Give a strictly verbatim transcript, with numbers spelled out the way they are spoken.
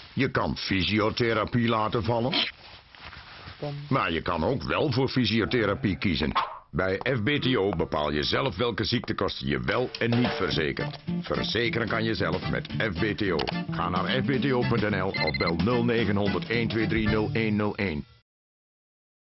Je kan fysiotherapie laten vallen. Maar je kan ook wel voor fysiotherapie kiezen. Bij F B T O bepaal je zelf welke ziektekosten je wel en niet verzekert. Verzekeren kan je zelf met F B T O. Ga naar f b t o punt n l of bel nul negen honderd, een twee drie nul een nul een.